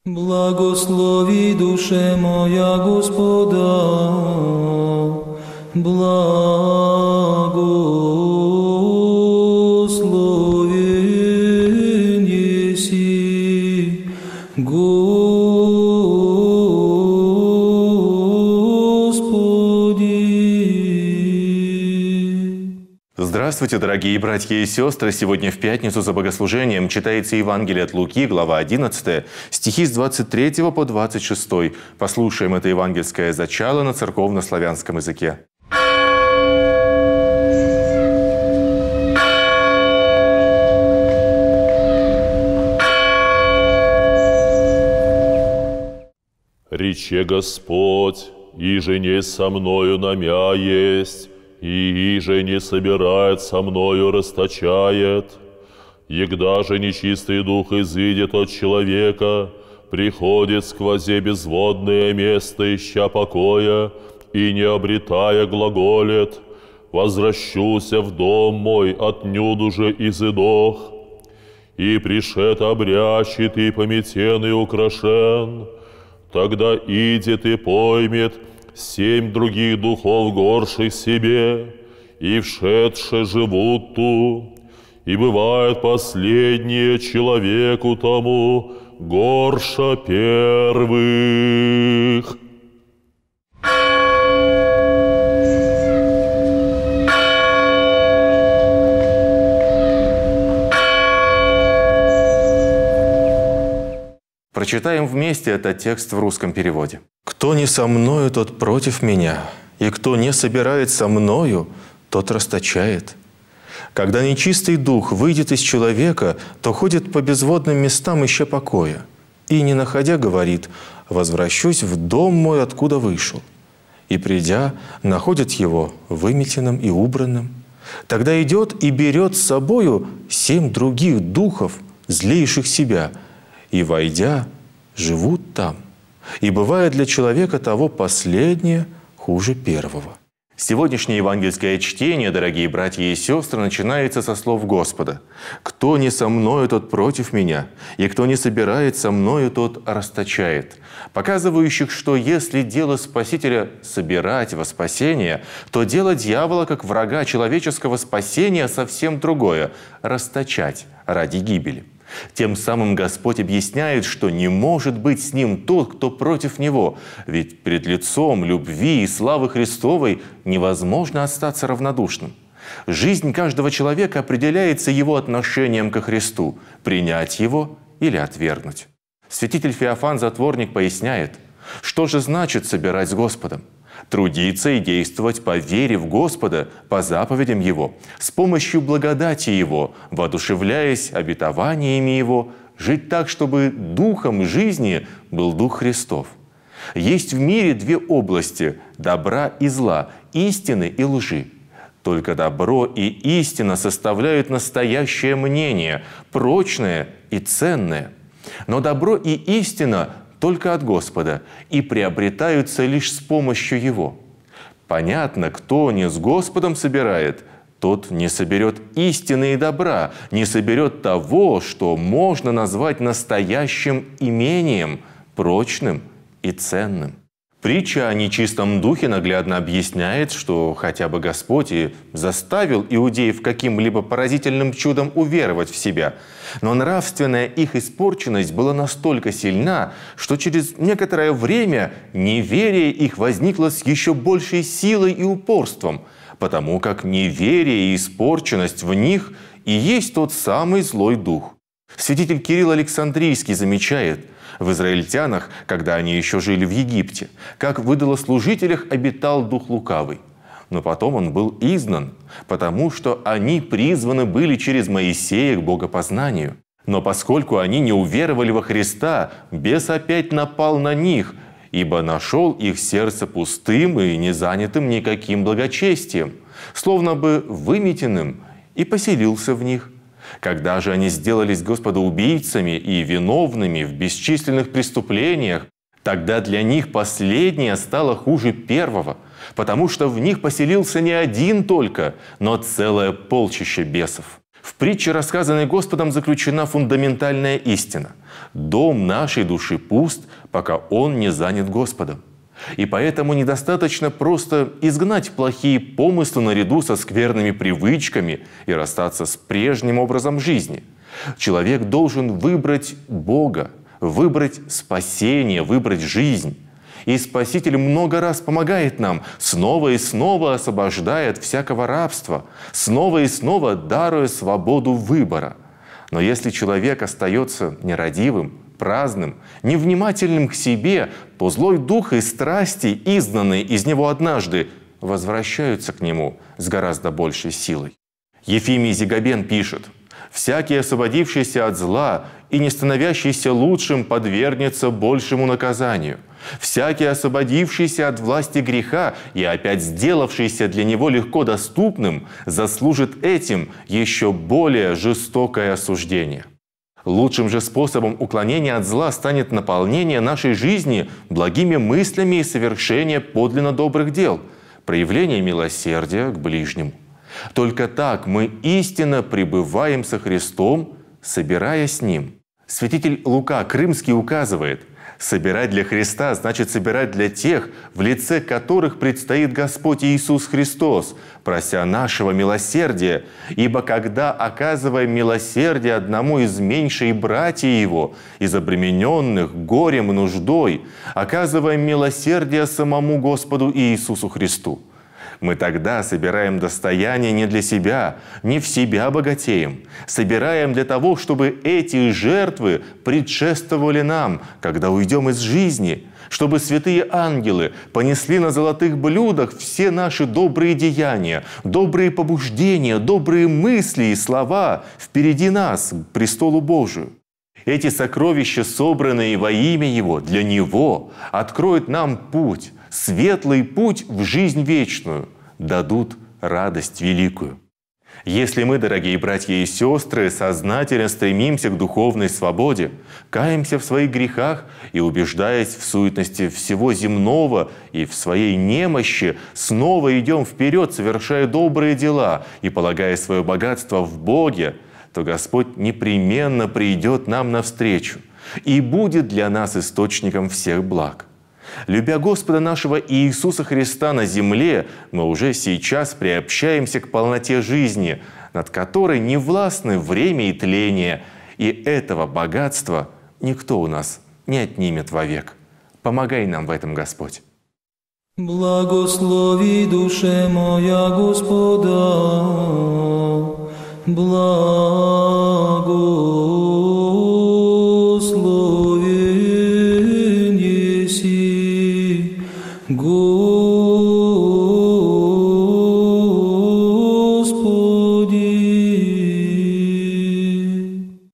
Благослови, душе моя, Господа, благословен еси, Господи. Здравствуйте, дорогие братья и сестры! Сегодня в пятницу за богослужением читается Евангелие от Луки, глава 11, стихи с 23 по 26. Послушаем это евангельское зачало на церковно-славянском языке. Рече Господь, иже не со мною намя есть, и иже не собирает со мною расточает. Егда же нечистый дух изыдет от человека, приходит сквозе безводное место, ища покоя, и не обретая глаголет: возвращуся в дом мой, отнюду же изыдох. И пришед обрящет, и пометен, и украшен. Тогда идет и поймет 7 других духов горших себе, и вшедше живут ту, и бывает последнее человеку тому горша первых. Прочитаем вместе этот текст в русском переводе. «Кто не со мною, тот против меня, и кто не собирает со мною, тот расточает. Когда нечистый дух выйдет из человека, то ходит по безводным местам, ища покоя, и, не находя, говорит: возвращусь в дом мой, откуда вышел. И, придя, находит его выметенным и убранным. Тогда идет и берет с собою 7 других духов, злейших себя, и, войдя, живут там. И бывает для человека того последнее хуже первого». Сегодняшнее евангельское чтение, дорогие братья и сестры, начинается со слов Господа: «Кто не со мною, тот против меня, и кто не собирает со мною, тот расточает», показывающих, что если дело Спасителя собирать во спасение, то дело дьявола, как врага человеческого спасения, совсем другое – расточать ради гибели. Тем самым Господь объясняет, что не может быть с ним тот, кто против него, ведь перед лицом любви и славы Христовой невозможно остаться равнодушным. Жизнь каждого человека определяется его отношением ко Христу – принять его или отвергнуть. Святитель Феофан Затворник поясняет, что же значит собирать с Господом. Трудиться и действовать по вере в Господа, по заповедям Его, с помощью благодати Его, воодушевляясь обетованиями Его, жить так, чтобы духом жизни был Дух Христов. Есть в мире 2 области – добра и зла, истины и лжи. Только добро и истина составляют настоящее мнение, прочное и ценное. Но добро и истина – только от Господа и приобретаются лишь с помощью Его. Понятно, кто не с Господом собирает, тот не соберет истины и добра, не соберет того, что можно назвать настоящим имением, прочным и ценным. Притча о нечистом духе наглядно объясняет, что хотя бы Господь и заставил иудеев каким-либо поразительным чудом уверовать в себя, но нравственная их испорченность была настолько сильна, что через некоторое время неверие их возникло с еще большей силой и упорством, потому как неверие и испорченность в них и есть тот самый злой дух. Святитель Кирилл Александрийский замечает: в израильтянах, когда они еще жили в Египте, как в идолослужителях обитал дух лукавый. Но потом он был изгнан, потому что они призваны были через Моисея к богопознанию. Но поскольку они не уверовали во Христа, бес опять напал на них, ибо нашел их сердце пустым и не занятым никаким благочестием, словно бы выметенным, и поселился в них. Когда же они сделались господоубийцами и виновными в бесчисленных преступлениях, тогда для них последнее стало хуже первого, потому что в них поселился не один только, но целое полчище бесов. В притче, рассказанной Господом, заключена фундаментальная истина. Дом нашей души пуст, пока он не занят Господом. И поэтому недостаточно просто изгнать плохие помыслы наряду со скверными привычками и расстаться с прежним образом жизни. Человек должен выбрать Бога, выбрать спасение, выбрать жизнь. И Спаситель много раз помогает нам, снова и снова освобождая от всякого рабства, снова и снова даруя свободу выбора. Но если человек остается нерадивым, праздным, невнимательным к себе, то злой дух и страсти, изгнанные из него однажды, возвращаются к нему с гораздо большей силой. Ефимий Зигабен пишет: «Всякий, освободившийся от зла и не становящийся лучшим, подвергнется большему наказанию. Всякий, освободившийся от власти греха и опять сделавшийся для него легко доступным, заслужит этим еще более жестокое осуждение». Лучшим же способом уклонения от зла станет наполнение нашей жизни благими мыслями и совершение подлинно добрых дел, проявление милосердия к ближнему. Только так мы истинно пребываем со Христом, собирая с Ним. Святитель Лука Крымский указывает: собирать для Христа значит собирать для тех, в лице которых предстоит Господь Иисус Христос, прося нашего милосердия, ибо когда оказываем милосердие одному из меньшей братьев Его, из обремененных горем и нуждой, оказываем милосердие самому Господу Иисусу Христу. Мы тогда собираем достояние не для себя, не в себя богатеем. Собираем для того, чтобы эти жертвы предшествовали нам, когда уйдем из жизни, чтобы святые ангелы понесли на золотых блюдах все наши добрые деяния, добрые побуждения, добрые мысли и слова впереди нас к престолу Божию. Эти сокровища, собранные во имя Его, для Него, откроют нам путь, светлый путь в жизнь вечную, дадут радость великую. Если мы, дорогие братья и сестры, сознательно стремимся к духовной свободе, каемся в своих грехах и, убеждаясь в суетности всего земного и в своей немощи, снова идем вперед, совершая добрые дела и полагая свое богатство в Боге, то Господь непременно придет нам навстречу и будет для нас источником всех благ. Любя Господа нашего Иисуса Христа на земле, мы уже сейчас приобщаемся к полноте жизни, над которой не властны время и тление, и этого богатства никто у нас не отнимет вовек. Помогай нам в этом, Господь. Благослови душе моя Господа, благословен еси, Господи.